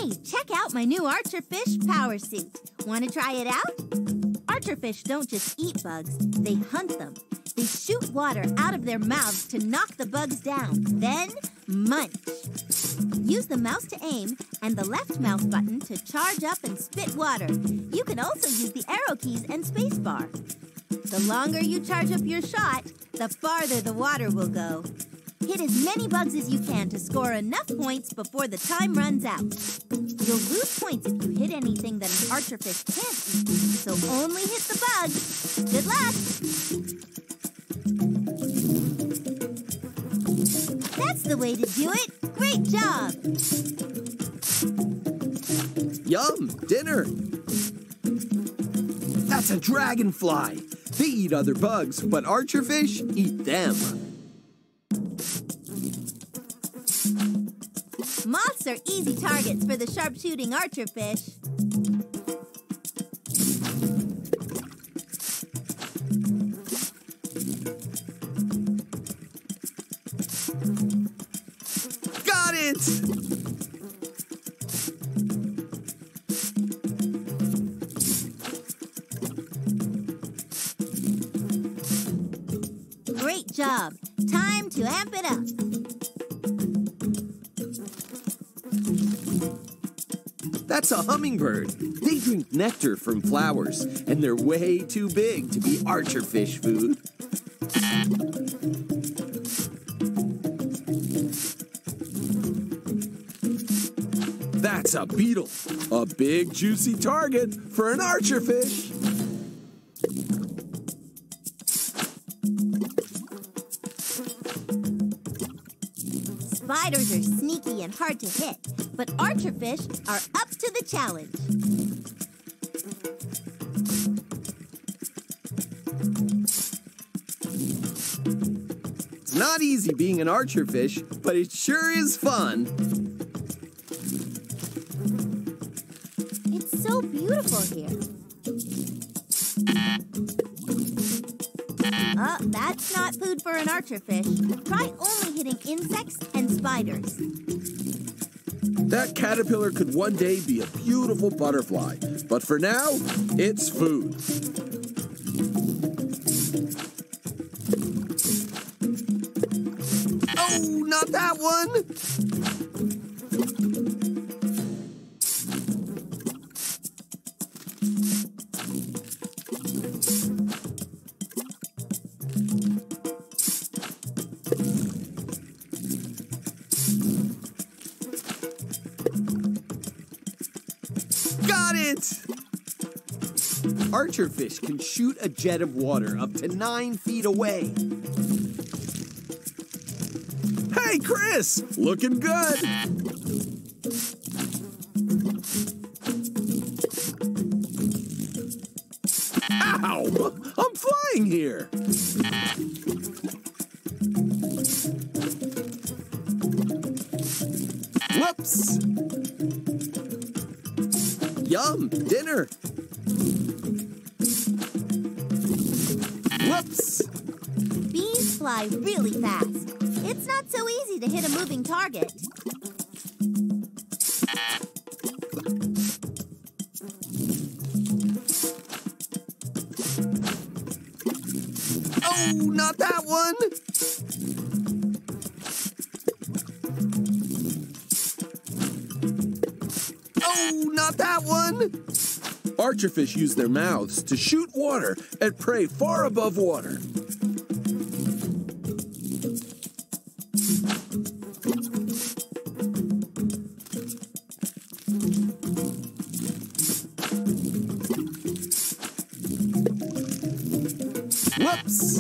Hey, check out my new Archerfish power suit. Want to try it out? Archerfish don't just eat bugs, they hunt them. They shoot water out of their mouths to knock the bugs down, then munch. Use the mouse to aim and the left mouse button to charge up and spit water. You can also use the arrow keys and spacebar. The longer you charge up your shot, the farther the water will go. Hit as many bugs as you can to score enough points before the time runs out. You'll lose points if you hit anything that an Archerfish can't eat, so only hit the bugs. Good luck! That's the way to do it. Great job! Yum! Dinner! That's a dragonfly! They eat other bugs, but Archerfish eat them. Moths are easy targets for the sharpshooting Archerfish. Got it! Great job. Time to amp it up. That's a hummingbird. They drink nectar from flowers, and they're way too big to be Archerfish food. That's a beetle. A big, juicy target for an Archerfish. Spiders are sneaky and hard to hit, but Archerfish are up to the challenge. It's not easy being an Archerfish, but it sure is fun. It's so beautiful here. Oh, that's not food for an Archerfish. Try only hitting insects and spiders. That caterpillar could one day be a beautiful butterfly, but for now, it's food. Oh, not that one! Got it! Archerfish can shoot a jet of water up to 9 feet away. Hey, Chris! Looking good! Ow! I'm flying here! Whoops! Yum! Dinner! Whoops! Bees fly really fast. It's not so easy to hit a moving target. Oh, not that one! Oh, not that one! Archerfish use their mouths to shoot water at prey far above water. Whoops!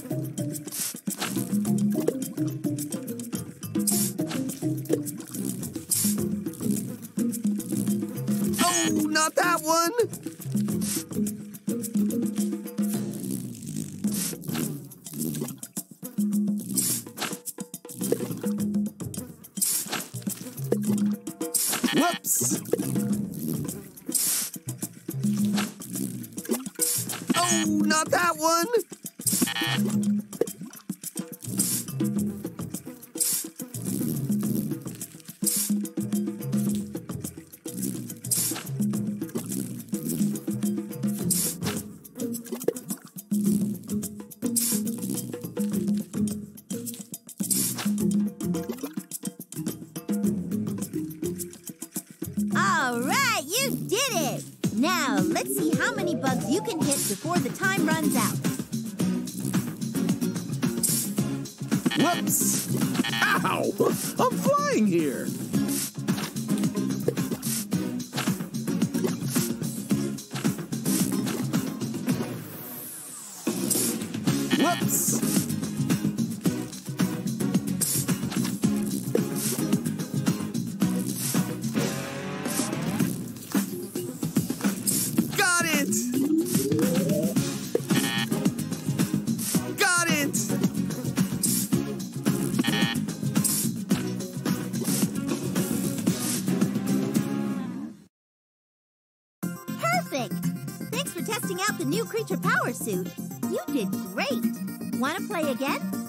Oh, not that one! Whoops! Oh, not that one! All right, you did it! Now, let's see how many bugs you can hit before the time runs out. Whoops! Ow! I'm flying here! Whoops! Got it! Got it! Perfect! Thanks for testing out the new Creature Power Suit. You did great. Want to play again?